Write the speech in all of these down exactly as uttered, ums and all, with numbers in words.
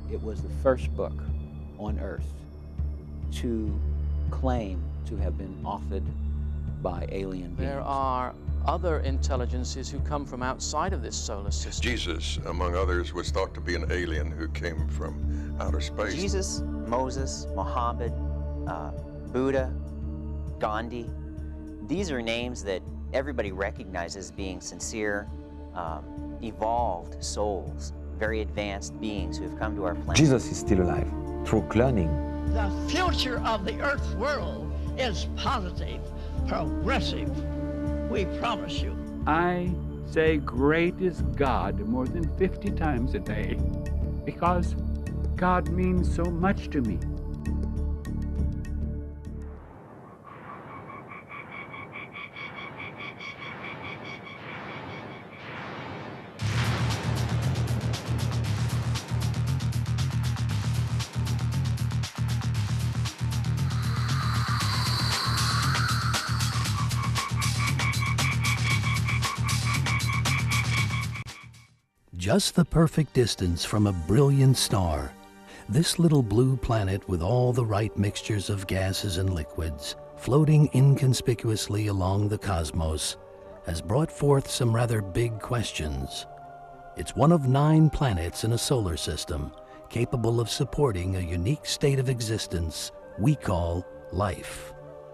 It was the first book on Earth to claim to have been authored by alien beings. There are other intelligences who come from outside of this solar system. Jesus, among others, was thought to be an alien who came from outer space. Jesus, Moses, Muhammad, uh, Buddha, Gandhi, these are names that everybody recognizes as being sincere, um, evolved souls, very advanced beings who have come to our planet. Jesus is still alive through cloning. The future of the Earth world is positive, progressive. We promise you. I say great is God more than fifty times a day because God means so much to me. Just the perfect distance from a brilliant star, this little blue planet with all the right mixtures of gases and liquids, floating inconspicuously along the cosmos, has brought forth some rather big questions. It's one of nine planets in a solar system capable of supporting a unique state of existence we call life.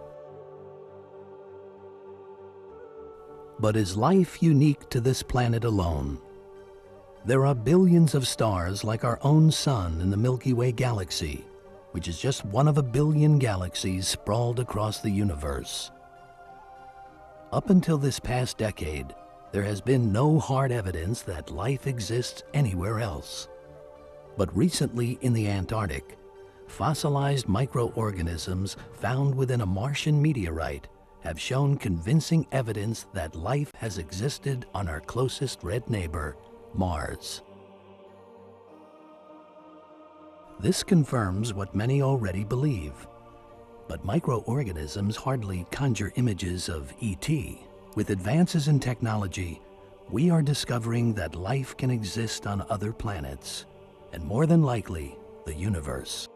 But is life unique to this planet alone? There are billions of stars like our own sun in the Milky Way galaxy, which is just one of a billion galaxies sprawled across the universe. Up until this past decade, there has been no hard evidence that life exists anywhere else. But recently in the Antarctic, fossilized microorganisms found within a Martian meteorite have shown convincing evidence that life has existed on our closest red neighbor, Mars. This confirms what many already believe, but microorganisms hardly conjure images of E T With advances in technology, we are discovering that life can exist on other planets, and more than likely, the universe.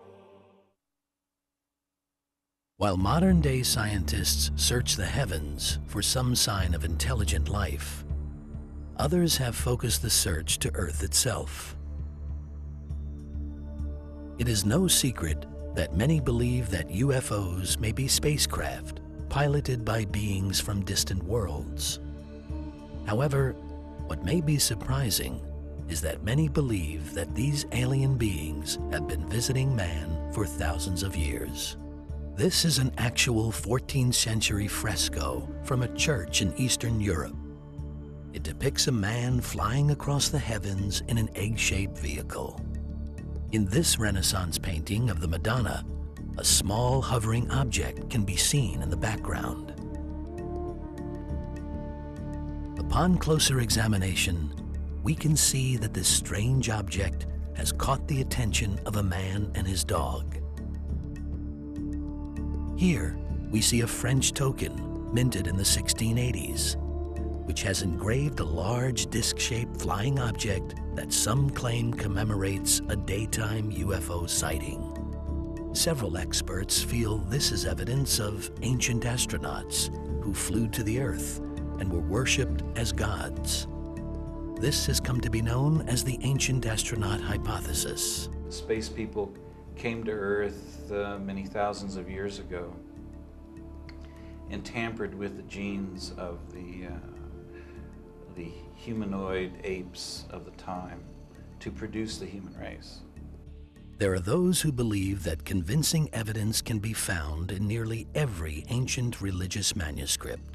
While modern-day scientists search the heavens for some sign of intelligent life, others have focused the search to Earth itself. It is no secret that many believe that U F Os may be spacecraft piloted by beings from distant worlds. However, what may be surprising is that many believe that these alien beings have been visiting man for thousands of years. This is an actual fourteenth century fresco from a church in Eastern Europe. It depicts a man flying across the heavens in an egg-shaped vehicle. In this Renaissance painting of the Madonna, a small hovering object can be seen in the background. Upon closer examination, we can see that this strange object has caught the attention of a man and his dog. Here, we see a French token minted in the sixteen eighties, which has engraved a large disc-shaped flying object that some claim commemorates a daytime U F O sighting. Several experts feel this is evidence of ancient astronauts who flew to the Earth and were worshipped as gods. This has come to be known as the Ancient Astronaut hypothesis. Space people came to Earth uh, many thousands of years ago and tampered with the genes of the uh, the humanoid apes of the time to produce the human race. There are those who believe that convincing evidence can be found in nearly every ancient religious manuscript.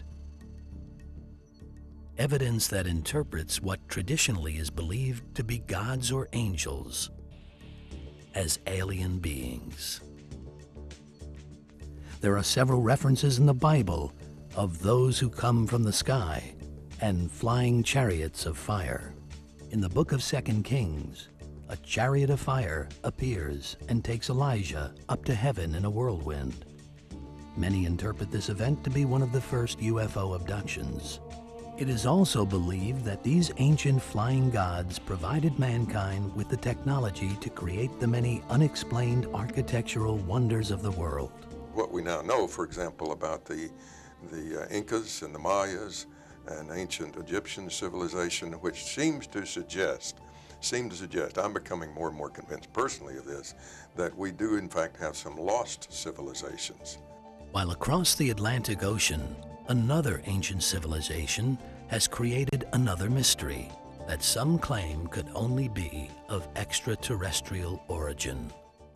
Evidence that interprets what traditionally is believed to be gods or angels as alien beings. There are several references in the Bible of those who come from the sky and flying chariots of fire. In the book of Second Kings, a chariot of fire appears and takes Elijah up to heaven in a whirlwind. Many interpret this event to be one of the first U F O abductions. It is also believed that these ancient flying gods provided mankind with the technology to create the many unexplained architectural wonders of the world. What we now know, for example, about the, the uh, Incas and the Mayas and ancient Egyptian civilization, which seems to suggest, seem to suggest, I'm becoming more and more convinced personally of this, that we do in fact have some lost civilizations. While across the Atlantic Ocean, another ancient civilization has created another mystery that some claim could only be of extraterrestrial origin.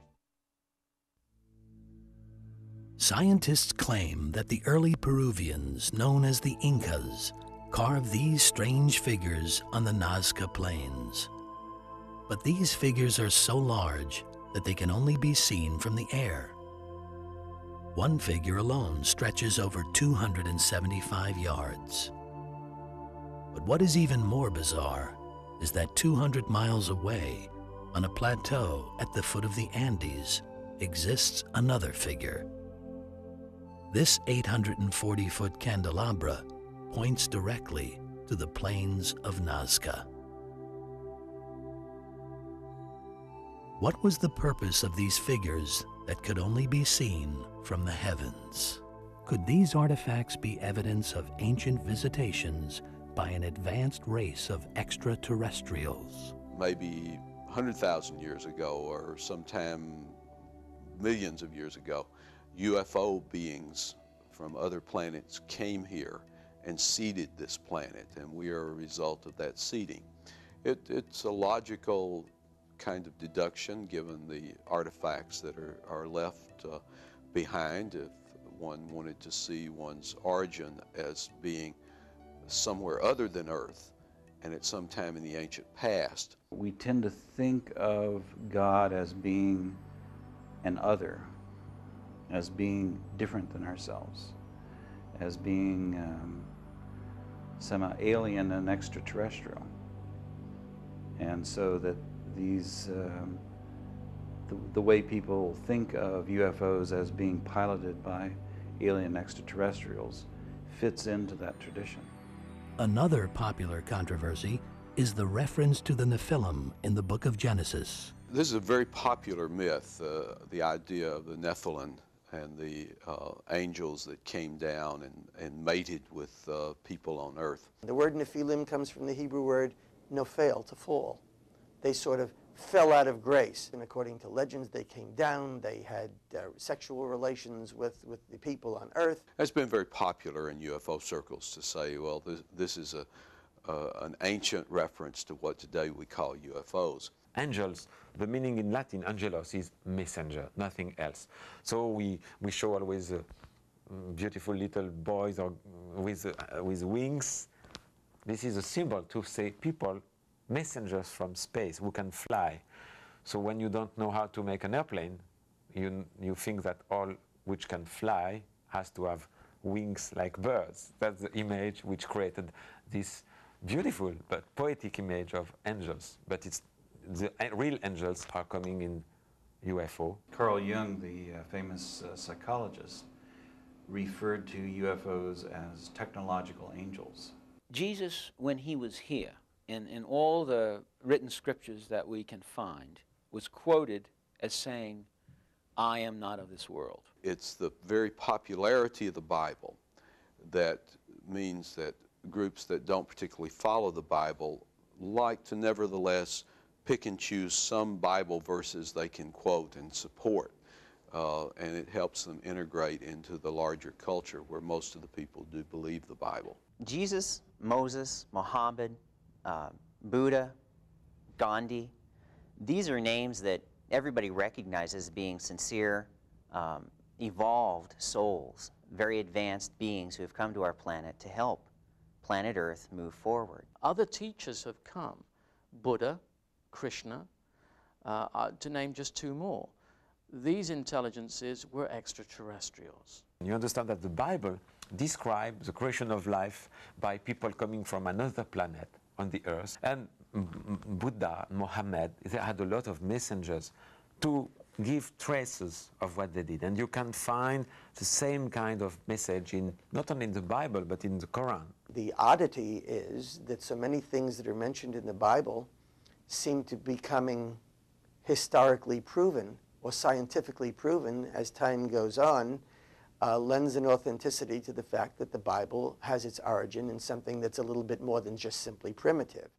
Scientists claim that the early Peruvians, known as the Incas, carved these strange figures on the Nazca Plains. But these figures are so large that they can only be seen from the air. One figure alone stretches over two hundred seventy-five yards. But what is even more bizarre is that two hundred miles away, on a plateau at the foot of the Andes, exists another figure. This eight hundred forty foot candelabra points directly to the plains of Nazca. What was the purpose of these figures that could only be seen from the heavens? Could these artifacts be evidence of ancient visitations by an advanced race of extraterrestrials? Maybe one hundred thousand years ago, or sometime millions of years ago, U F O beings from other planets came here and seeded this planet, and we are a result of that seeding. It, it's a logical kind of deduction given the artifacts that are, are left uh, behind if one wanted to see one's origin as being somewhere other than Earth and at some time in the ancient past. We tend to think of God as being an other, as being different than ourselves, as being um, semi-alien and extraterrestrial. And so that these, um, the, the way people think of U F Os as being piloted by alien extraterrestrials fits into that tradition. Another popular controversy is the reference to the Nephilim in the book of Genesis. This is a very popular myth, uh, the idea of the Nephilim and the uh, angels that came down and, and mated with uh, people on earth. The word Nephilim comes from the Hebrew word nophel, to fall. They sort of fell out of grace, and according to legends, they came down, they had uh, sexual relations with, with the people on earth. It's been very popular in U F O circles to say, well, this, this is a, uh, an ancient reference to what today we call U F Os. Angels, the meaning in Latin, angelos, is messenger, nothing else. So we, we show always uh, beautiful little boys or with, uh, with wings. This is a symbol to say people, messengers from space who can fly. So when you don't know how to make an airplane, you, you think that all which can fly has to have wings like birds. That's the image which created this beautiful but poetic image of angels. But it's the real angels are coming in U F O. Carl Jung, the uh, famous uh, psychologist, referred to U F Os as technological angels. Jesus, when he was here, in, in all the written scriptures that we can find, was quoted as saying, I am not of this world. It's the very popularity of the Bible that means that groups that don't particularly follow the Bible like to nevertheless pick and choose some Bible verses they can quote and support. Uh, and it helps them integrate into the larger culture where most of the people do believe the Bible. Jesus, Moses, Muhammad, uh, Buddha, Gandhi, these are names that everybody recognizes as being sincere, um, evolved souls, very advanced beings who have come to our planet to help planet Earth move forward. Other teachers have come, Buddha, Krishna, uh, uh, to name just two more. These intelligences were extraterrestrials. You understand that the Bible describes the creation of life by people coming from another planet on the earth. And Buddha, Muhammad, they had a lot of messengers to give traces of what they did. And you can find the same kind of message in not only in the Bible, but in the Quran. The oddity is that so many things that are mentioned in the Bible seem to be becoming historically proven or scientifically proven as time goes on, uh, lends an authenticity to the fact that the Bible has its origin in something that's a little bit more than just simply primitive.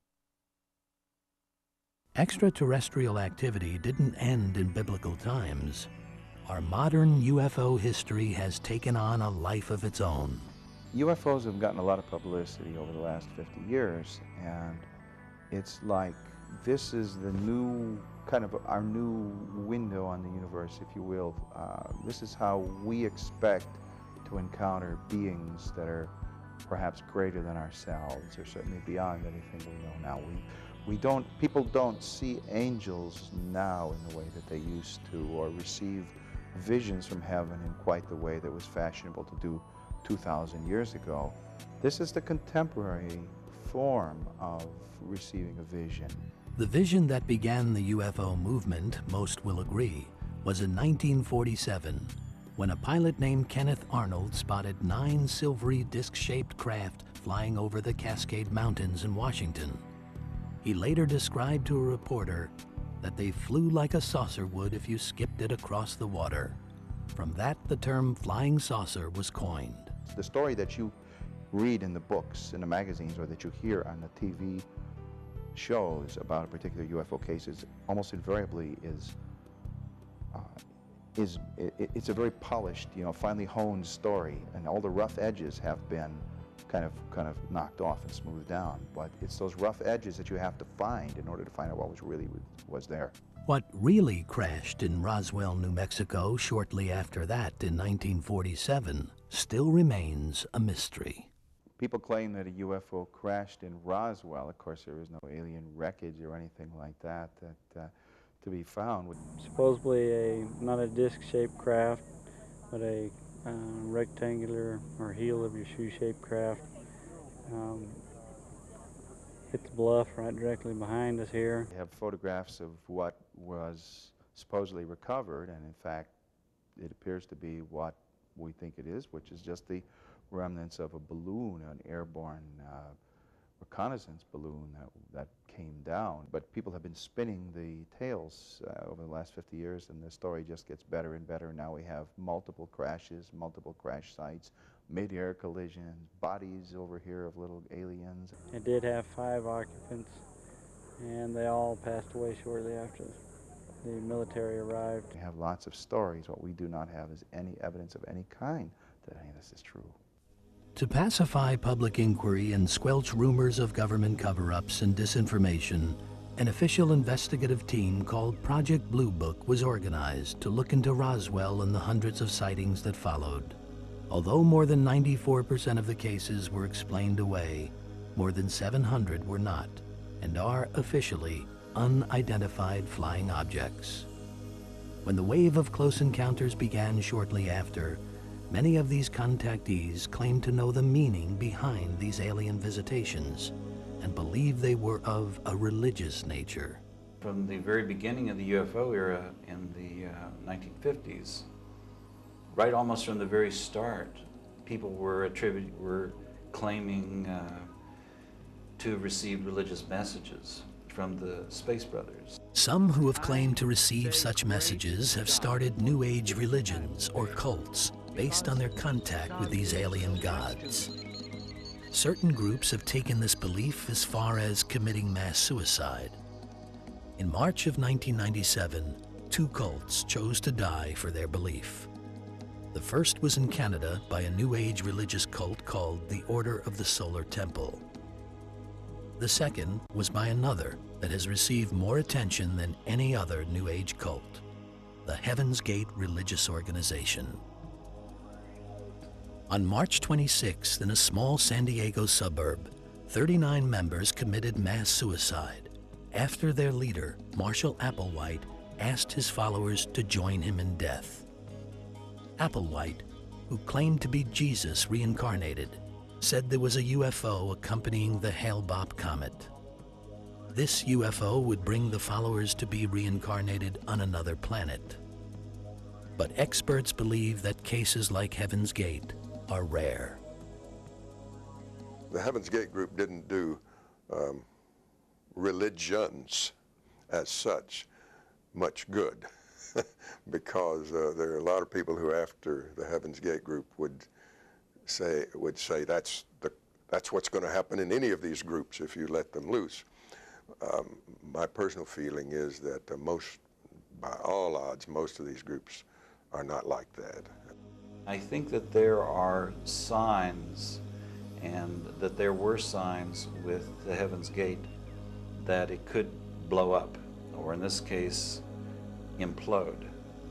Extraterrestrial activity didn't end in biblical times. Our modern U F O history has taken on a life of its own. U F Os have gotten a lot of publicity over the last fifty years, and it's like this is the new, kind of our new window on the universe, if you will. Uh, this is how we expect to encounter beings that are perhaps greater than ourselves, or certainly beyond anything we know now. We, we don't, people don't see angels now in the way that they used to, or receive visions from heaven in quite the way that was fashionable to do two thousand years ago. This is the contemporary form of receiving a vision. The vision that began the U F O movement, most will agree, was in nineteen forty-seven, when a pilot named Kenneth Arnold spotted nine silvery disc-shaped craft flying over the Cascade Mountains in Washington. He later described to a reporter that they flew like a saucer would if you skipped it across the water. From that, the term flying saucer was coined. The story that you read in the books, in the magazines, or that you hear on the T V shows about a particular U F O cases almost invariably is uh, is it, it's a very polished, you know, finely honed story, and all the rough edges have been kind of kind of knocked off and smoothed down. But it's those rough edges that you have to find in order to find out what was really was there. What really crashed in Roswell, New Mexico shortly after that in nineteen forty-seven still remains a mystery. People claim that a U F O crashed in Roswell. Of course, there is no alien wreckage or anything like that that uh, to be found. Supposedly a not a disc-shaped craft, but a uh, rectangular or heel of your shoe-shaped craft. Um, hit the bluff right directly behind us here. We have photographs of what was supposedly recovered, and in fact, it appears to be what we think it is, which is just the remnants of a balloon, an airborne uh, reconnaissance balloon that, that came down. But people have been spinning the tales uh, over the last fifty years, and the story just gets better and better. Now we have multiple crashes, multiple crash sites, mid-air collisions, bodies over here of little aliens. It did have five occupants, and they all passed away shortly after the military arrived. We have lots of stories. What we do not have is any evidence of any kind that any of this is true. To pacify public inquiry and squelch rumors of government cover-ups and disinformation, an official investigative team called Project Blue Book was organized to look into Roswell and the hundreds of sightings that followed. Although more than ninety-four percent of the cases were explained away, more than seven hundred were not, and are officially unidentified flying objects. When the wave of close encounters began shortly after, many of these contactees claimed to know the meaning behind these alien visitations and believed they were of a religious nature. From the very beginning of the U F O era in the uh, nineteen fifties, right almost from the very start, people were attributing, were claiming uh, to have received religious messages from the Space Brothers. Some who have claimed to receive such messages have started New Age religions or cults based on their contact with these alien gods. Certain groups have taken this belief as far as committing mass suicide. In March of nineteen ninety-seven, two cults chose to die for their belief. The first was in Canada by a New Age religious cult called the Order of the Solar Temple. The second was by another that has received more attention than any other New Age cult, the Heaven's Gate Religious Organization. On March twenty-sixth, in a small San Diego suburb, thirty-nine members committed mass suicide after their leader, Marshall Applewhite, asked his followers to join him in death. Applewhite, who claimed to be Jesus reincarnated, said there was a U F O accompanying the Hale-Bopp comet. This U F O would bring the followers to be reincarnated on another planet. but experts believe that cases like Heaven's Gate are rare. The Heaven's Gate group didn't do um, religions as such much good because uh, there are a lot of people who, after the Heaven's Gate group, would say would say that's the that's what's going to happen in any of these groups if you let them loose. Um, my personal feeling is that uh, most, by all odds, most of these groups are not like that. I think that there are signs, and that there were signs with the Heaven's Gate that it could blow up, or in this case, implode.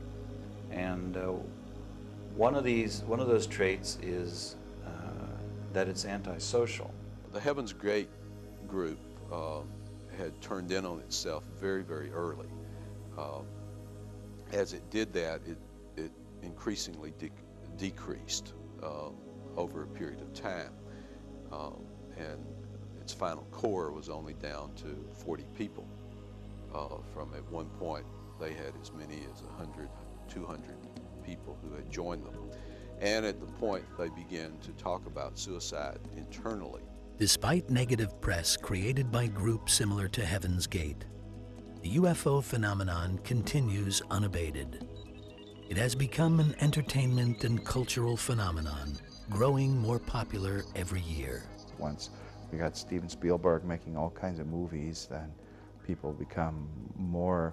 And uh, one of these, one of those traits is uh, that it's antisocial. The Heaven's Gate group uh, had turned in on itself very, very early. Uh, as it did that, it, it increasingly de decreased uh, over a period of time. Uh, and its final core was only down to forty people. Uh, from at one point, they had as many as one hundred, two hundred people who had joined them. And at the point, they began to talk about suicide internally. Despite negative press created by groups similar to Heaven's Gate, the U F O phenomenon continues unabated. It has become an entertainment and cultural phenomenon, growing more popular every year. Once we got Steven Spielberg making all kinds of movies, then people become more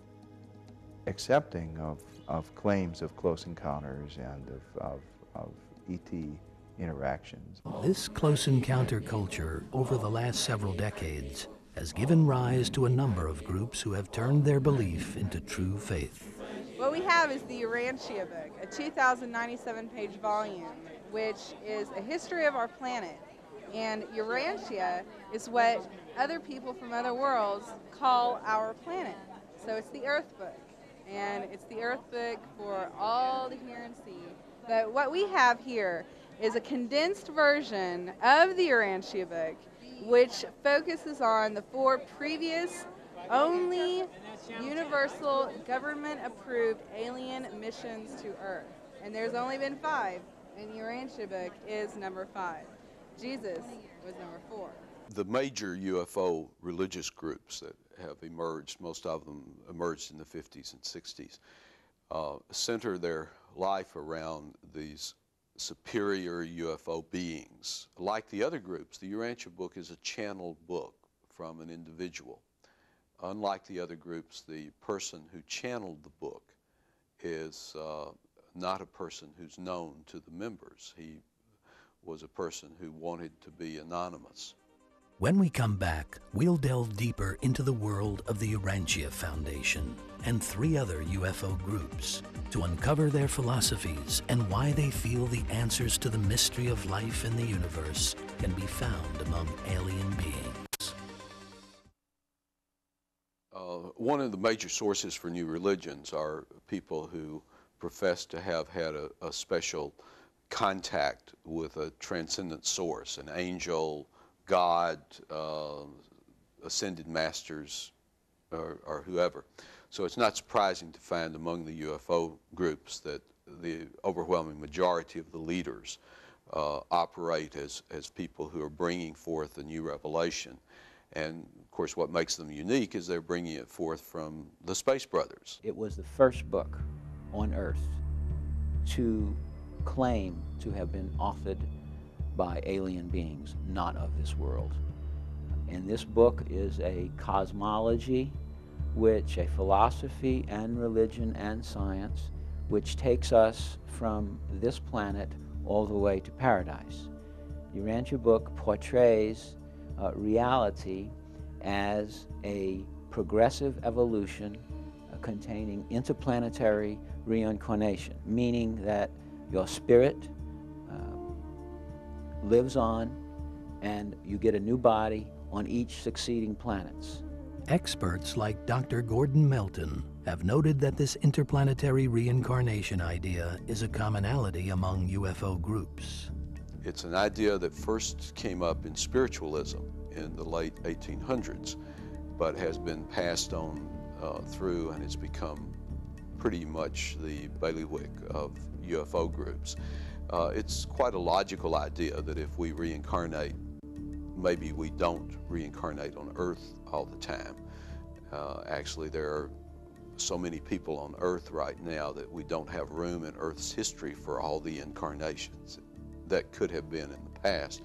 accepting of, of claims of close encounters and of, of, of E T interactions. This close encounter culture over the last several decades has given rise to a number of groups who have turned their belief into true faith. What we have is the Urantia book, a two thousand ninety-seven page volume, which is a history of our planet. And Urantia is what other people from other worlds call our planet. So it's the Earth book. And it's the Earth book for all to hear and see. But what we have here is a condensed version of the Urantia book, which focuses on the four previous only universal government-approved alien missions to Earth. And there's only been five, and the Urantia book is number five. Jesus was number four. The major U F O religious groups that have emerged, most of them emerged in the fifties and sixties, uh, center their life around these superior U F O beings. Like the other groups, the Urantia book is a channeled book from an individual. Unlike the other groups, the person who channeled the book is uh, not a person who's known to the members. He was a person who wanted to be anonymous. When we come back, we'll delve deeper into the world of the Urantia Foundation and three other U F O groups to uncover their philosophies and why they feel the answers to the mystery of life in the universe can be found among alien beings. Uh, one of the major sources for new religions are people who profess to have had a, a special contact with a transcendent source, an angel, God, uh, ascended masters, or, or whoever. So it's not surprising to find among the U F O groups that the overwhelming majority of the leaders uh, operate as, as people who are bringing forth a new revelation. And of course what makes them unique is they're bringing it forth from the Space Brothers. It was the first book on Earth to claim to have been authored by alien beings not of this world. And this book is a cosmology, which a philosophy and religion and science, which takes us from this planet all the way to paradise. The Urantia book portrays uh, reality as a progressive evolution uh, containing interplanetary reincarnation, meaning that your spirit uh, lives on and you get a new body on each succeeding planets. Experts like Doctor Gordon Melton have noted that this interplanetary reincarnation idea is a commonality among U F O groups. It's an idea that first came up in spiritualism in the late eighteen hundreds, but has been passed on uh, through, and it's become pretty much the bailiwick of U F O groups. Uh, it's quite a logical idea that if we reincarnate, maybe we don't reincarnate on Earth all the time. Uh, actually, there are so many people on Earth right now that we don't have room in Earth's history for all the incarnations that could have been in the past.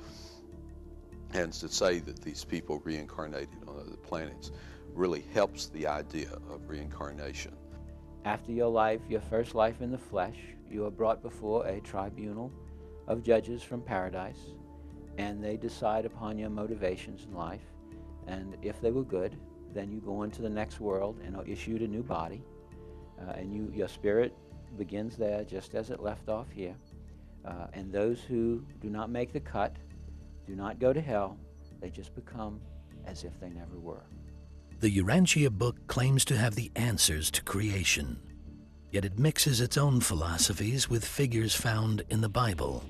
And to say that these people reincarnated on other planets really helps the idea of reincarnation. After your life, your first life in the flesh, you are brought before a tribunal of judges from paradise, and they decide upon your motivations in life. And if they were good, then you go into the next world and are issued a new body, uh, and you, your spirit begins there just as it left off here. Uh, and those who do not make the cut do not go to hell, they just become as if they never were. The Urantia book claims to have the answers to creation, yet it mixes its own philosophies with figures found in the Bible.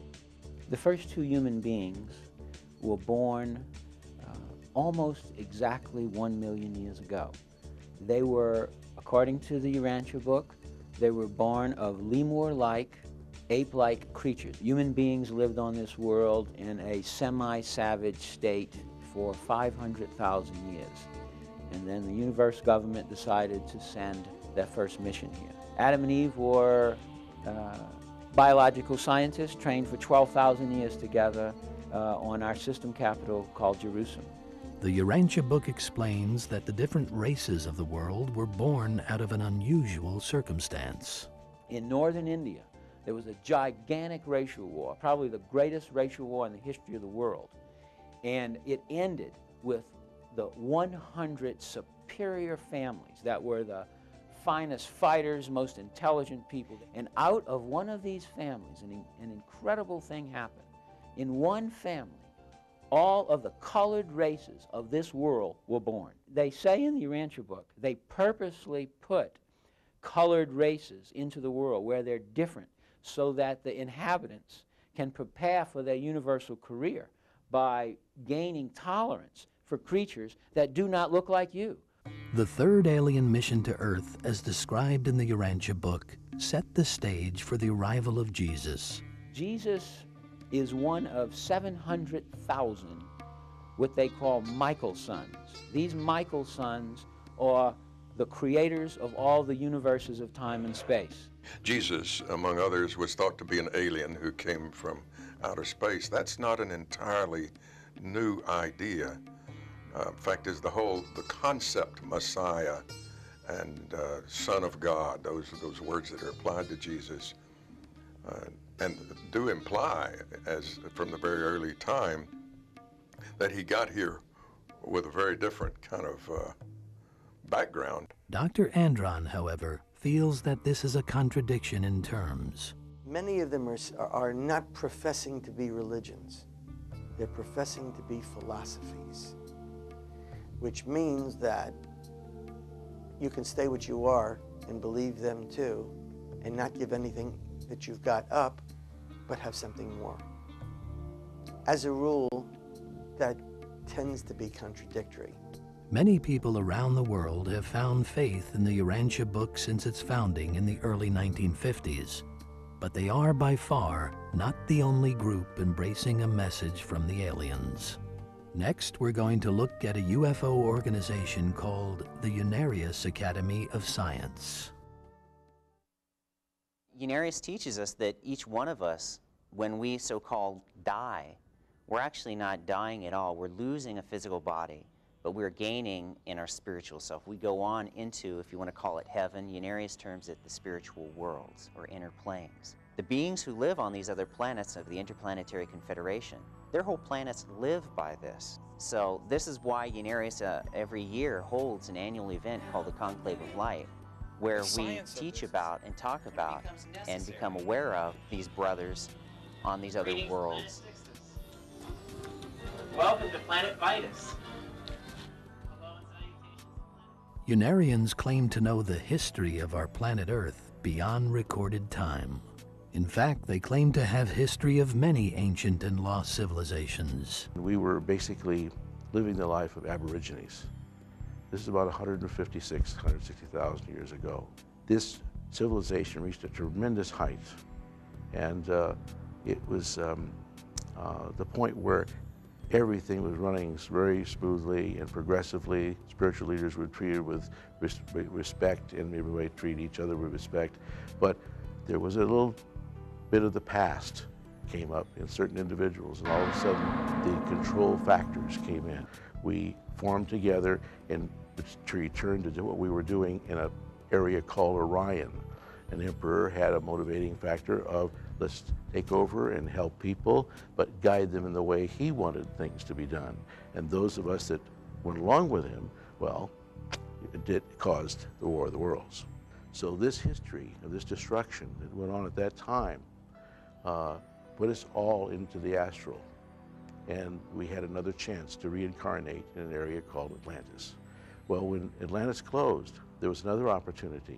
The first two human beings were born uh, almost exactly one million years ago. They were, according to the Urantia book, they were born of lemur-like, ape-like creatures. Human beings lived on this world in a semi-savage state for five hundred thousand years. And then the universe government decided to send their first mission here. Adam and Eve were uh, biological scientists trained for twelve thousand years together uh, on our system capital called Jerusalem. The Urantia book explains that the different races of the world were born out of an unusual circumstance. In northern India, there was a gigantic racial war, probably the greatest racial war in the history of the world. And it ended with the one hundred superior families that were the finest fighters, most intelligent people. And out of one of these families, an, an incredible thing happened. In one family, all of the colored races of this world were born. They say in the Urantia book, they purposely put colored races into the world where they're different, so that the inhabitants can prepare for their universal career by gaining tolerance for creatures that do not look like you. The third alien mission to Earth, as described in the Urantia book, set the stage for the arrival of Jesus. Jesus is one of seven hundred thousand what they call Michael sons. These Michael sons are the creators of all the universes of time and space. Jesus, among others, was thought to be an alien who came from outer space. That's not an entirely new idea. Uh, fact is, the whole, the concept Messiah and uh, Son of God, those, those words that are applied to Jesus, uh, and do imply, as from the very early time, that he got here with a very different kind of uh, background. Doctor Andron, however, feels that this is a contradiction in terms. Many of them are, are not professing to be religions. They're professing to be philosophies, which means that you can stay what you are and believe them too, and not give anything that you've got up, but have something more. As a rule, that tends to be contradictory. Many people around the world have found faith in the Urantia book since its founding in the early nineteen fifties. But they are by far not the only group embracing a message from the aliens. Next, we're going to look at a U F O organization called the Unarius Academy of Science. Unarius teaches us that each one of us, when we so-called die, we're actually not dying at all. We're losing a physical body, but we're gaining in our spiritual self. We go on into, if you want to call it heaven, Unarius terms it the spiritual worlds or inner planes. The beings who live on these other planets of the Interplanetary Confederation, their whole planets live by this. So this is why Unarius uh, every year holds an annual event called the Conclave of Light, where we teach about and talk about and become aware of these brothers on these other worlds. Welcome to Planet Vitus. Unarians claim to know the history of our planet Earth beyond recorded time. In fact, they claim to have history of many ancient and lost civilizations. We were basically living the life of Aborigines. This is about one hundred fifty-six, one hundred sixty thousand years ago. this civilization reached a tremendous height, and uh, it was um, uh, the point where everything was running very smoothly and progressively. Spiritual leaders were treated with res respect, and everybody treated each other with respect. But there was a little bit of the past came up in certain individuals, and all of a sudden the control factors came in. We formed together and returned to do what we were doing in an area called Orion. An emperor had a motivating factor of, let's take over and help people, but guide them in the way he wanted things to be done. And those of us that went along with him, well, it did, caused the War of the Worlds. So this history of this destruction that went on at that time uh, put us all into the astral. And we had another chance to reincarnate in an area called Atlantis. Well, when Atlantis closed, there was another opportunity.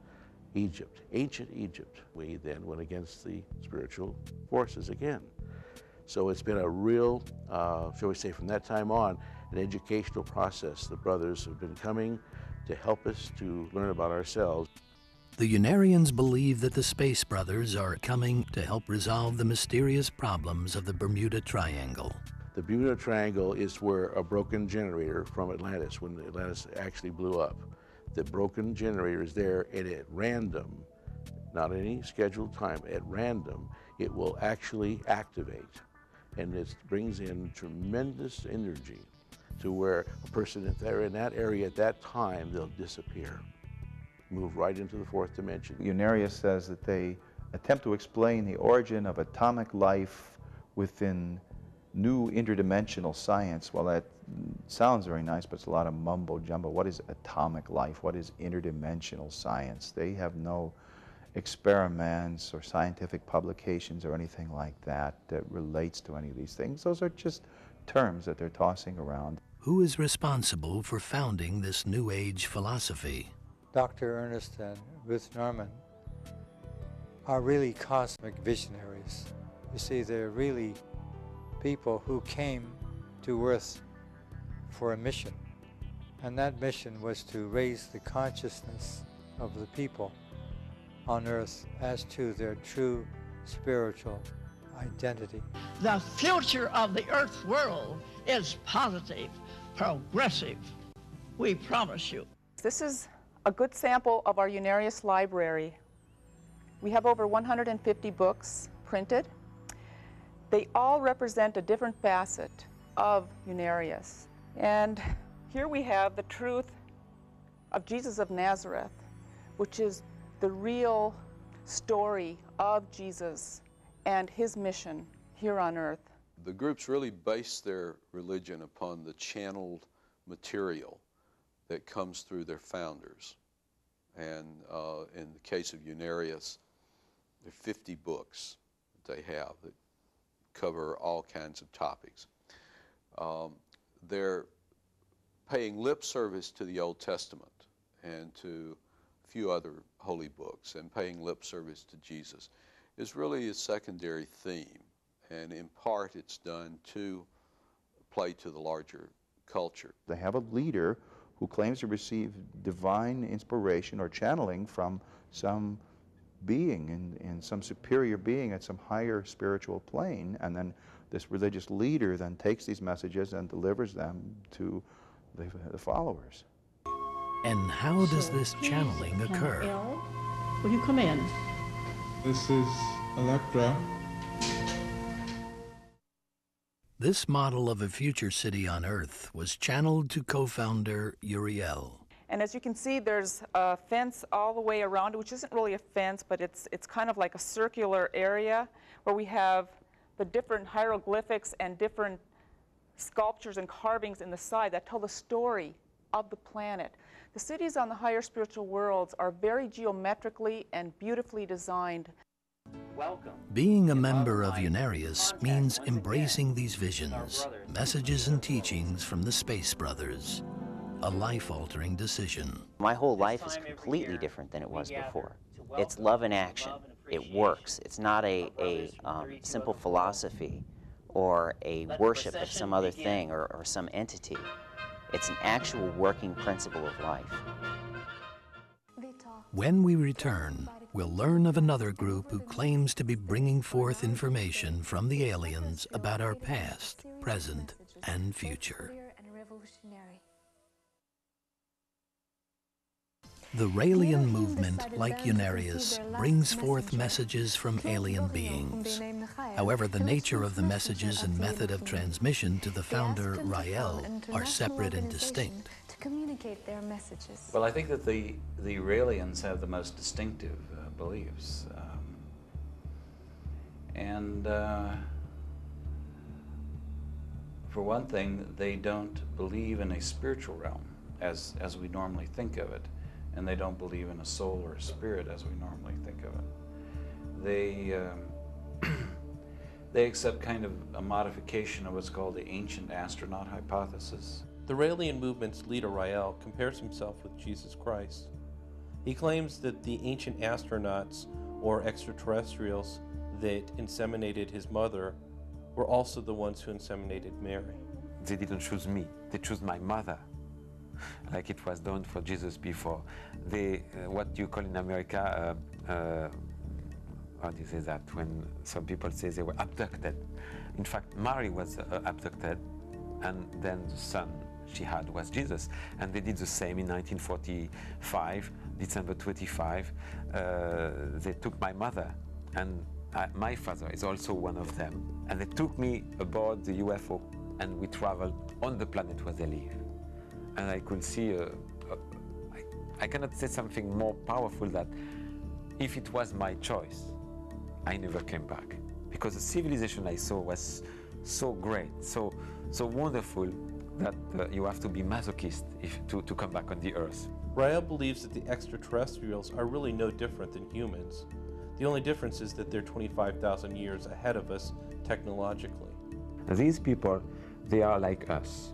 Egypt, ancient Egypt. We then went against the spiritual forces again. So it's been a real, uh, shall we say, from that time on, an educational process. The brothers have been coming to help us to learn about ourselves. The Unarians believe that the Space Brothers are coming to help resolve the mysterious problems of the Bermuda Triangle. The Bermuda Triangle is where a broken generator from Atlantis, when Atlantis actually blew up, the broken generator is there, and at random, not any scheduled time, at random, it will actually activate. And it brings in tremendous energy to where a person, if they're in that area at that time, they'll disappear, move right into the fourth dimension. Unarius says that they attempt to explain the origin of atomic life within new interdimensional science. Well, that sounds very nice, but it's a lot of mumbo jumbo. What is atomic life? What is interdimensional science? They have no experiments or scientific publications or anything like that that relates to any of these things. Those are just terms that they're tossing around. Who is responsible for founding this New Age philosophy? Doctor Ernest and Ruth Norman are really cosmic visionaries. You see, they're really people who came to Earth for a mission, and that mission was to raise the consciousness of the people on Earth as to their true spiritual identity. The future of the Earth world is positive, progressive. We promise you. This is a good sample of our Unarius library. We have over one hundred fifty books printed. They all represent a different facet of Unarius. And here we have the truth of Jesus of Nazareth, which is the real story of Jesus and his mission here on earth. The groups really base their religion upon the channeled material that comes through their founders. And uh, in the case of Unarius, there are fifty books that they have that cover all kinds of topics. Um, they're paying lip service to the Old Testament and to a few other holy books, and paying lip service to Jesus is really a secondary theme, and in part it's done to play to the larger culture. They have a leader who claims to receive divine inspiration or channeling from some being, in, in some superior being at some higher spiritual plane, and then this religious leader then takes these messages and delivers them to the, the followers. And how does this channeling occur? Will you come in? This is Electra. This model of a future city on Earth was channeled to co-founder Uriel. And as you can see, there's a fence all the way around it, which isn't really a fence, but it's, it's kind of like a circular area where we have the different hieroglyphics and different sculptures and carvings in the side that tell the story of the planet. The cities on the higher spiritual worlds are very geometrically and beautifully designed. Welcome. Being a member of Unarius means embracing these visions, messages and teachings from the Space Brothers. A life-altering decision. My whole life is completely different than it was before. It's love in action. It works. It's not a, a um, simple philosophy or a worship of some other thing or, or some entity. It's an actual working principle of life. We talk When we return, we'll learn of another group who claims to be bringing forth information from the aliens about our past, present, and future. The Raelian movement, like Unarius, brings forth messages from alien beings. However, the nature of the messages and method of transmission to the founder, Raee, are separate and distinct. To communicate their messages. Well, I think that the, the Raelians have the most distinctive uh, beliefs. Um, and uh, for one thing, they don't believe in a spiritual realm as, as we normally think of it. And they don't believe in a soul or a spirit as we normally think of it. They, um, they accept kind of a modification of what's called the Ancient Astronaut hypothesis. The Raelian movement's leader, Raee, compares himself with Jesus Christ. He claims that the ancient astronauts, or extraterrestrials, that inseminated his mother were also the ones who inseminated Mary. They didn't choose me, they chose my mother, like it was done for Jesus before. They, uh, what you call in America, uh, uh, how do you say that, when some people say they were abducted. In fact, Mary was uh, abducted, and then the son she had was Jesus. And they did the same in nineteen forty-five, December twenty-fifth. Uh, they took my mother, and I, my father is also one of them. And they took me aboard the U F O, and we traveled on the planet where they live. And I could see, a, a, I, I cannot say something more powerful that if it was my choice, I never came back. Because the civilization I saw was so great, so, so wonderful, that uh, you have to be masochist if, to, to come back on the Earth. Raee believes that the extraterrestrials are really no different than humans. The only difference is that they're twenty-five thousand years ahead of us technologically. These people, they are like us.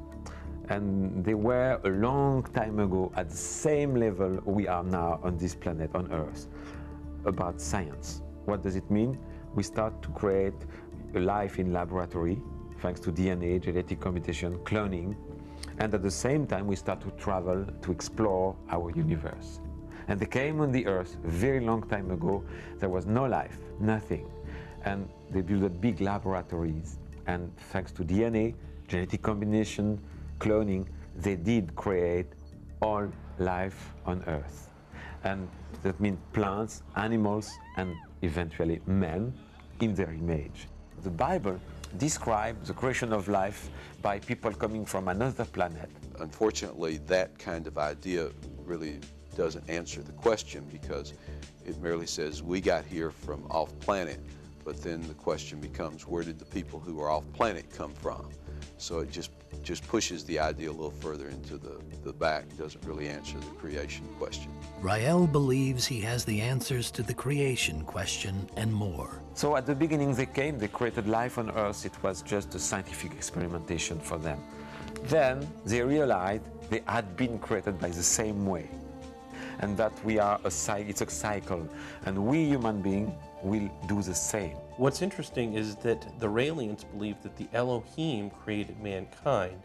And they were a long time ago at the same level we are now on this planet, on Earth, about science. What does it mean? We start to create a life in laboratory, thanks to D N A, genetic computation, cloning, and at the same time we start to travel to explore our universe. And they came on the Earth a very long time ago. There was no life, nothing. And they built big laboratories, and thanks to D N A, genetic combination, cloning, they did create all life on Earth. And that means plants, animals, and eventually men in their image. The Bible describes the creation of life by people coming from another planet. Unfortunately, that kind of idea really doesn't answer the question, because it merely says we got here from off planet, but then the question becomes, where did the people who are off planet come from? So it just just pushes the idea a little further into the, the back, doesn't really answer the creation question. Raee believes he has the answers to the creation question and more. So at the beginning they came, they created life on Earth. It was just a scientific experimentation for them. Then they realized they had been created by the same way, and that we are a it's a cycle, and we human beings will do the same. What's interesting is that the Raelians believe that the Elohim created mankind.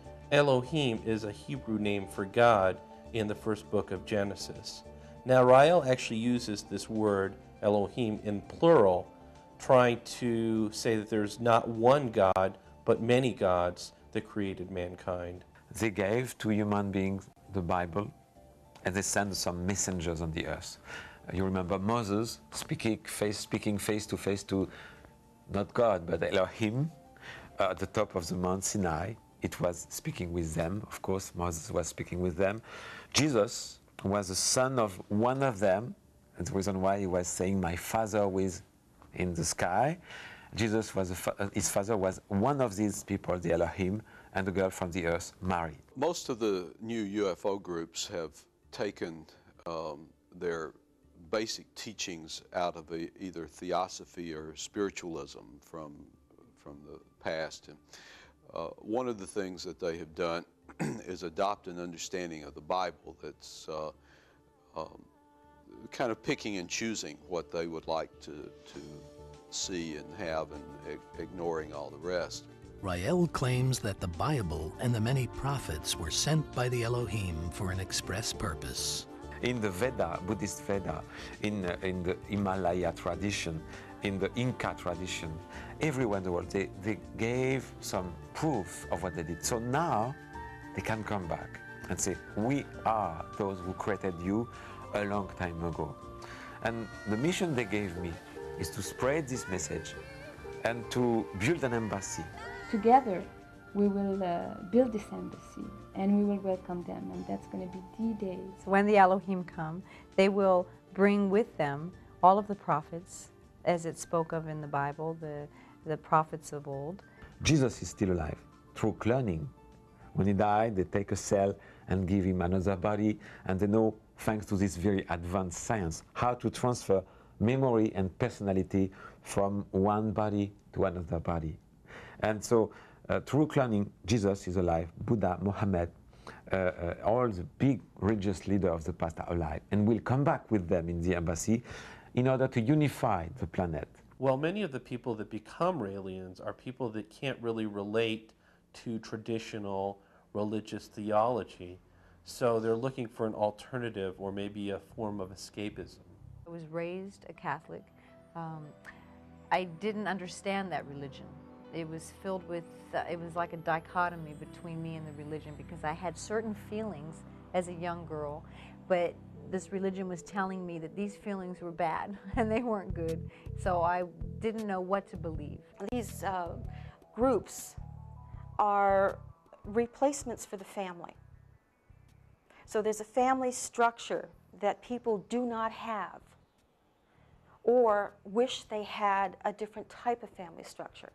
Elohim is a Hebrew name for God in the first book of Genesis. Now, Raee actually uses this word, Elohim, in plural, trying to say that there's not one God, but many gods that created mankind. They gave to human beings the Bible, and they sent some messengers on the earth. You remember Moses speaking face, speaking face to face to not God, but Elohim uh, at the top of the Mount Sinai. It was speaking with them, of course, Moses was speaking with them. Jesus was the son of one of them, and the reason why he was saying, my father was in the sky. Jesus was, a fa his father was one of these people, the Elohim, and the girl from the earth, Mary. Most of the new U F O groups have taken um, their basic teachings out of a, either theosophy or spiritualism from, from the past. And uh, one of the things that they have done is adopt an understanding of the Bible that's uh, um, kind of picking and choosing what they would like to, to see and have, and ignoring all the rest. Raee claims that the Bible and the many prophets were sent by the Elohim for an express purpose. In the Veda, Buddhist Veda, in, uh, in the Himalaya tradition, in the Inca tradition, everywhere in the world, they, they gave some proof of what they did. So now they can come back and say, we are those who created you a long time ago. And the mission they gave me is to spread this message and to build an embassy. Together, we will uh, build this embassy and we will welcome them, and that's going to be the day. So when the Elohim come, they will bring with them all of the prophets, as it spoke of in the Bible, the, the prophets of old. Jesus is still alive through cloning. When he died, they take a cell and give him another body, and they know, thanks to this very advanced science, how to transfer memory and personality from one body to another body. And so, uh, through cloning, Jesus is alive, Buddha, Muhammad, uh, uh, all the big religious leaders of the past are alive, and we'll come back with them in the embassy in order to unify the planet. Well, many of the people that become Raelians are people that can't really relate to traditional religious theology, so they're looking for an alternative or maybe a form of escapism. I was raised a Catholic. Um, I didn't understand that religion. It was filled with, uh, it was like a dichotomy between me and the religion, because I had certain feelings as a young girl, but this religion was telling me that these feelings were bad and they weren't good, so I didn't know what to believe. These uh, groups are replacements for the family. So there's a family structure that people do not have or wish they had a different type of family structure.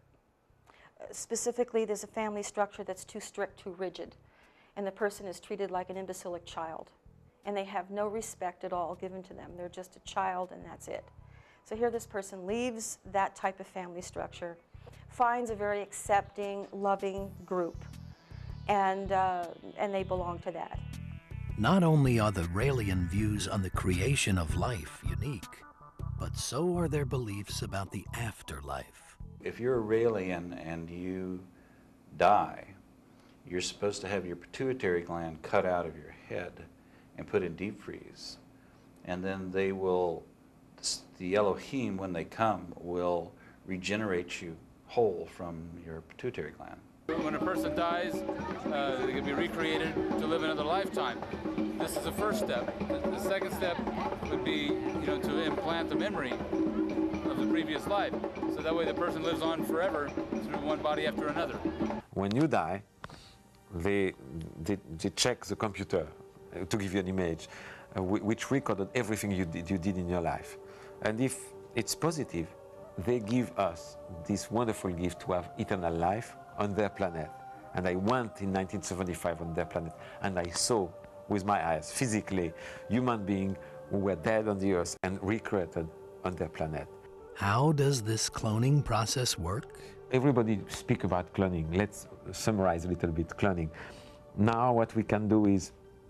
Uh, specifically, there's a family structure that's too strict, too rigid, and the person is treated like an imbecilic child, and they have no respect at all given to them. They're just a child and that's it. So here this person leaves that type of family structure, finds a very accepting, loving group, and, uh, and they belong to that. Not only are the Raelian views on the creation of life unique, but so are their beliefs about the afterlife. If you're a Raelian and you die, you're supposed to have your pituitary gland cut out of your head and put in deep freeze. And then they will, the Elohim, when they come, will regenerate you whole from your pituitary gland. When a person dies, uh, they can be recreated to live another lifetime. This is the first step. The, the second step would be, you know, to implant the memory of the previous life. So that way the person lives on forever through one body after another. When you die, they, they, they check the computer uh, to give you an image, uh, which recorded everything you did, you did in your life. And if it's positive, they give us this wonderful gift to have eternal life on their planet. And I went in nineteen seventy-five on their planet, and I saw with my eyes, physically, human beings who were dead on the earth and recreated on their planet. How does this cloning process work? Everybody speak about cloning. Let's summarize a little bit cloning. Now what we can do is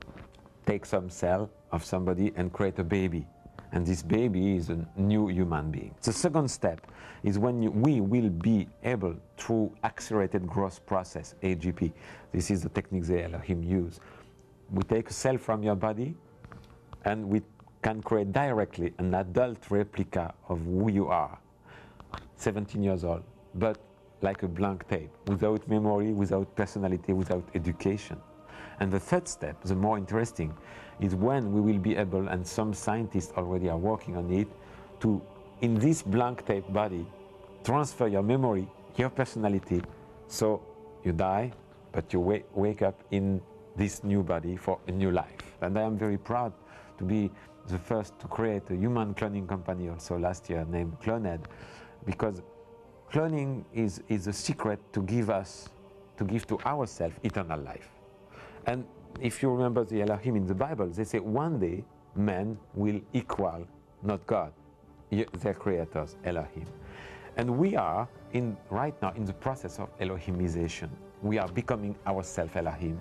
take some cell of somebody and create a baby. And this baby is a new human being. The second step is when you, we will be able, through accelerated growth process, A G P, this is the technique the Elohim use, we take a cell from your body and we can create directly an adult replica of who you are, seventeen years old, but like a blank tape, without memory, without personality, without education. And the third step, the more interesting, is when we will be able, and some scientists already are working on it, to, in this blank tape body, transfer your memory, your personality, so you die, but you wake, wake up in this new body for a new life. And I am very proud to be the first to create a human cloning company also last year named Cloned, because cloning is, is a secret to give us, to give to ourselves eternal life. And if you remember the Elohim in the Bible, they say one day man will equal, not God, their creators, Elohim. And we are in, right now in the process of Elohimization. We are becoming ourselves Elohim.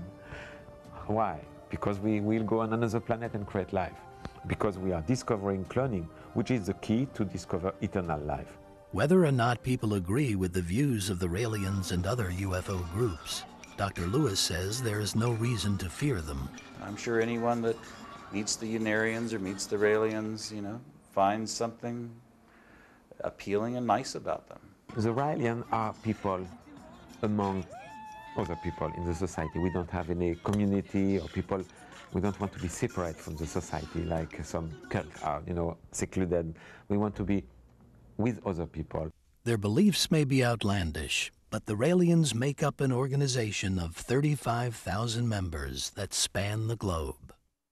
Why? Because we will go on another planet and create life. Because we are discovering cloning, which is the key to discover eternal life. Whether or not people agree with the views of the Raelians and other U F O groups, Doctor Lewis says there is no reason to fear them. I'm sure anyone that meets the Unarians or meets the Raelians, you know, finds something appealing and nice about them. The Raelians are people among other people in the society. We don't have any community or people. We don't want to be separate from the society like some cults are, you know, secluded. We want to be with other people. Their beliefs may be outlandish, but the Raelians make up an organization of thirty-five thousand members that span the globe.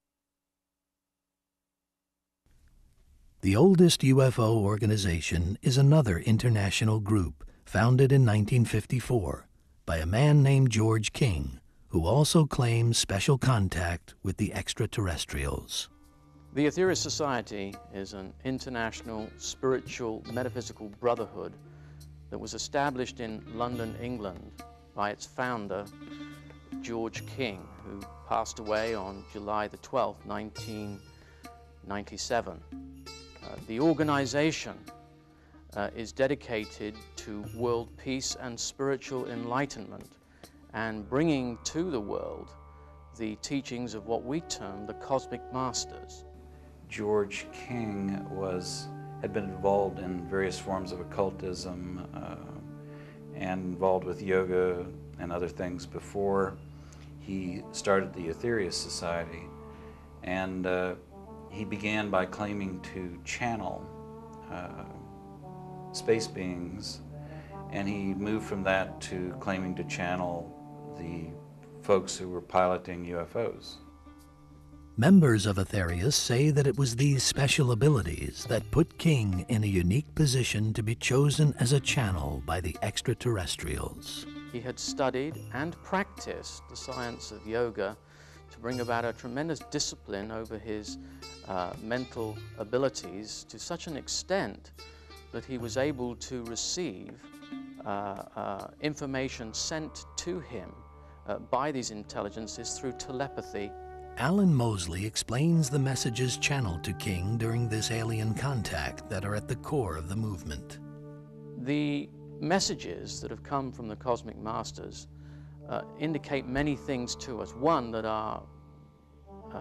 The oldest U F O organization is another international group founded in nineteen fifty-four by a man named George King, who also claims special contact with the extraterrestrials. The Aetherius Society is an international spiritual metaphysical brotherhood that was established in London, England by its founder, George King, who passed away on July the twelfth, nineteen ninety-seven. Uh, the organization uh, is dedicated to world peace and spiritual enlightenment and bringing to the world the teachings of what we term the cosmic masters. George King was, had been involved in various forms of occultism uh, and involved with yoga and other things before he started the Aetherius Society. And uh, he began by claiming to channel uh, space beings, and he moved from that to claiming to channel the folks who were piloting U F Os. Members of Aetherius say that it was these special abilities that put King in a unique position to be chosen as a channel by the extraterrestrials. He had studied and practiced the science of yoga to bring about a tremendous discipline over his uh, mental abilities to such an extent that he was able to receive uh, uh, information sent to him uh, by these intelligences through telepathy. Alan Mosley explains the messages channeled to King during this alien contact that are at the core of the movement. The messages that have come from the cosmic masters uh, indicate many things to us. One, that our uh,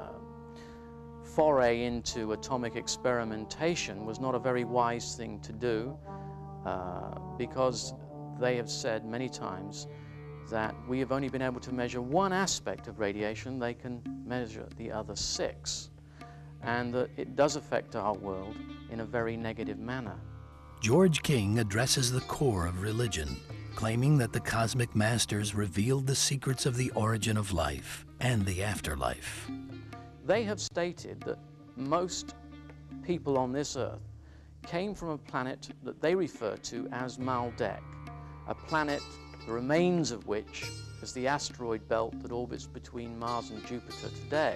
foray into atomic experimentation was not a very wise thing to do uh, because they have said many times that we have only been able to measure one aspect of radiation, they can measure the other six, and that it does affect our world in a very negative manner. George King addresses the core of religion, claiming that the cosmic masters revealed the secrets of the origin of life and the afterlife. They have stated that most people on this earth came from a planet that they refer to as Maldek, a planet the remains of which is the asteroid belt that orbits between Mars and Jupiter today.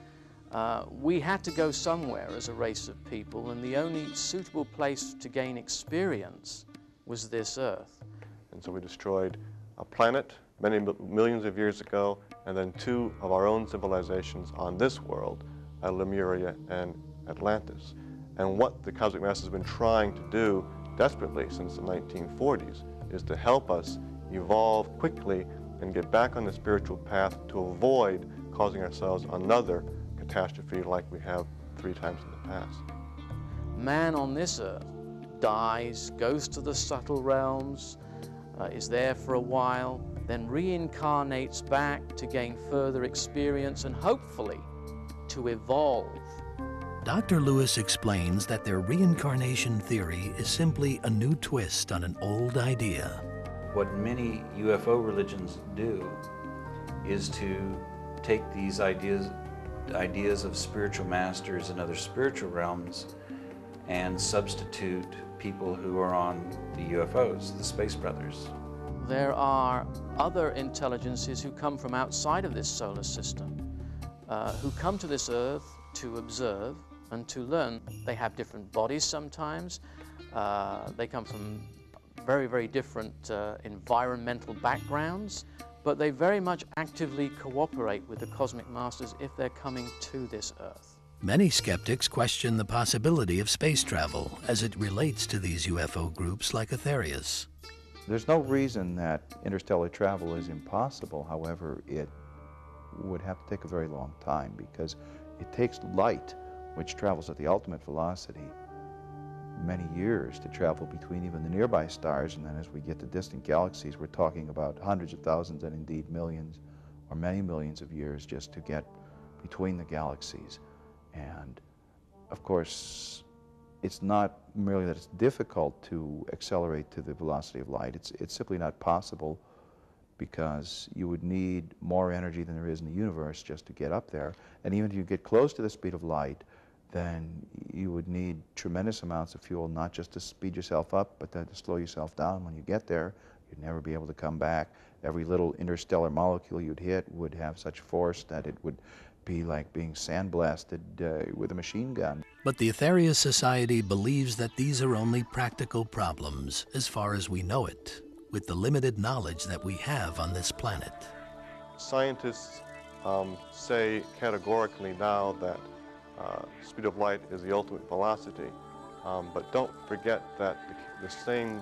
Uh, we had to go somewhere as a race of people, and the only suitable place to gain experience was this Earth. And so we destroyed a planet many millions of years ago, and then two of our own civilizations on this world, uh, Lemuria and Atlantis. And what the cosmic masters have been trying to do desperately since the nineteen forties is to help us evolve quickly and get back on the spiritual path to avoid causing ourselves another catastrophe like we have three times in the past. Man on this earth dies, goes to the subtle realms, uh, is there for a while, then reincarnates back to gain further experience and hopefully to evolve. Doctor Lewis explains that their reincarnation theory is simply a new twist on an old idea. What many U F O religions do is to take these ideas, ideas of spiritual masters and other spiritual realms and substitute people who are on the U F Os, the Space Brothers. There are other intelligences who come from outside of this solar system, uh, who come to this Earth to observe and to learn. They have different bodies sometimes. Uh, they come from very, very different uh, environmental backgrounds, but they very much actively cooperate with the cosmic masters if they're coming to this Earth. Many skeptics question the possibility of space travel as it relates to these U F O groups like Aetherius. There's no reason that interstellar travel is impossible. However, it would have to take a very long time because It takes light, which travels at the ultimate velocity, many years to travel between even the nearby stars, and then as we get to distant galaxies, we're talking about hundreds of thousands and indeed millions or many millions of years just to get between the galaxies. And of course, it's not merely that it's difficult to accelerate to the velocity of light, it's, it's simply not possible, because you would need more energy than there is in the universe just to get up there. And even if you get close to the speed of light, then you would need tremendous amounts of fuel, not just to speed yourself up, but then to slow yourself down. When you get there, you'd never be able to come back. Every little interstellar molecule you'd hit would have such force that it would be like being sandblasted uh, with a machine gun. But the Aetherius Society believes that these are only practical problems as far as we know it, with the limited knowledge that we have on this planet. Scientists um, say categorically now that uh, speed of light is the ultimate velocity, um, but don't forget that the, the same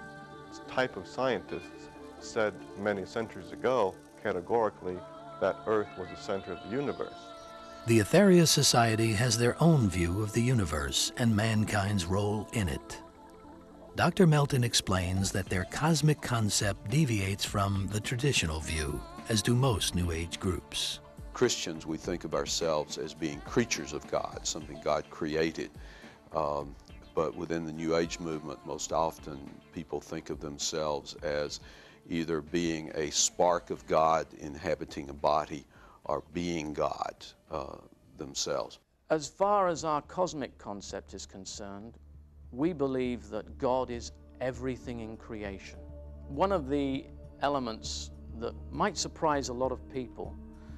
type of scientists said many centuries ago categorically that Earth was the center of the universe. The Aetherius Society has their own view of the universe and mankind's role in it. Doctor Melton explains that their cosmic concept deviates from the traditional view, as do most New Age groups. Christians, we think of ourselves as being creatures of God, something God created. Um, but within the New Age movement, most often people think of themselves as either being a spark of God inhabiting a body or being God uh, themselves. As far as our cosmic concept is concerned, we believe that God is everything in creation. One of the elements that might surprise a lot of people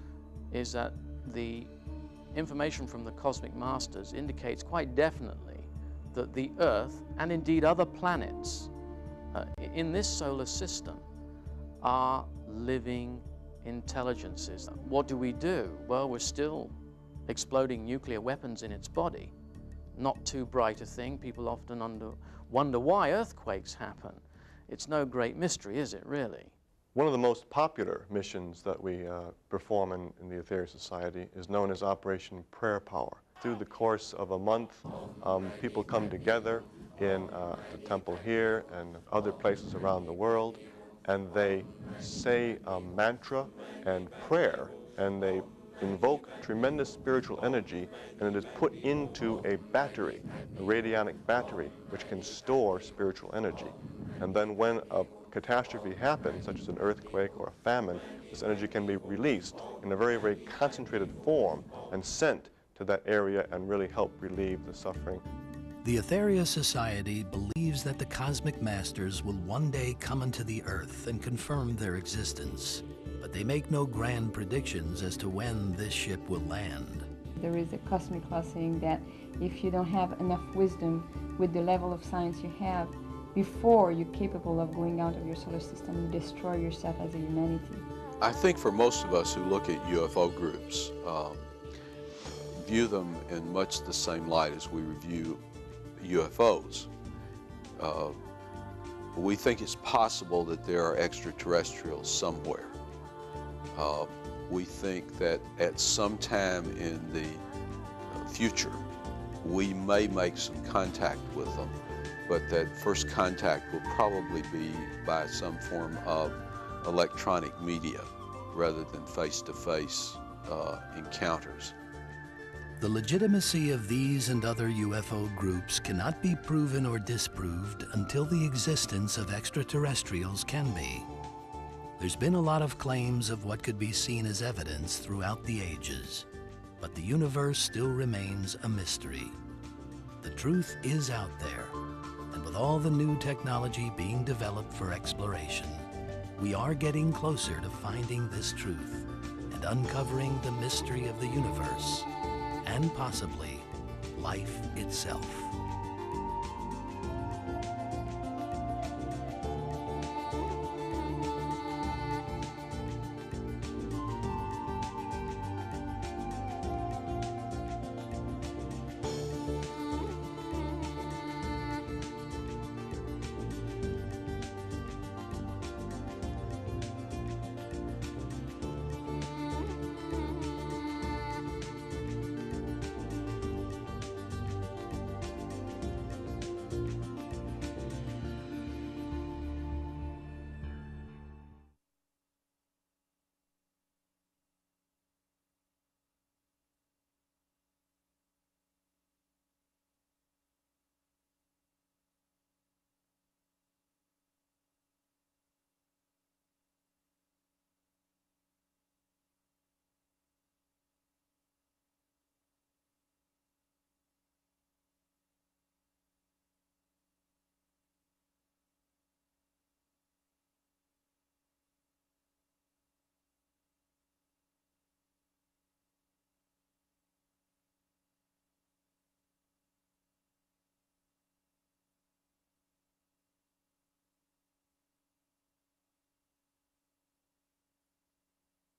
is that the information from the cosmic masters indicates quite definitely that the Earth, and indeed other planets uh, in this solar system, are living intelligences. What do we do? Well, we're still exploding nuclear weapons in its body. Not too bright a thing. People often under, wonder why earthquakes happen. It's no great mystery, is it, really? One of the most popular missions that we uh, perform in, in the Aetherius Society is known as Operation Prayer Power. Through the course of a month, um, people come together in uh, the temple here and other places around the world, and they say a mantra and prayer, and they invoke tremendous spiritual energy, and it is put into a battery, a radionic battery, which can store spiritual energy. And then when a catastrophe happens, such as an earthquake or a famine, this energy can be released in a very, very concentrated form and sent to that area and really help relieve the suffering. The Aetherius Society believes that the cosmic masters will one day come into the Earth and confirm their existence, but they make no grand predictions as to when this ship will land. There is a cosmic law saying that if you don't have enough wisdom with the level of science you have, before you're capable of going out of your solar system, you destroy yourself as a humanity. I think for most of us who look at U F O groups, um, view them in much the same light as we review U F Os. Uh, we think it's possible that there are extraterrestrials somewhere. Uh, we think that at some time in the uh, future, we may make some contact with them, but that first contact will probably be by some form of electronic media rather than face-to-face uh, encounters. The legitimacy of these and other U F O groups cannot be proven or disproved until the existence of extraterrestrials can be. There's been a lot of claims of what could be seen as evidence throughout the ages, but the universe still remains a mystery. The truth is out there, and with all the new technology being developed for exploration, we are getting closer to finding this truth and uncovering the mystery of the universe, and possibly life itself.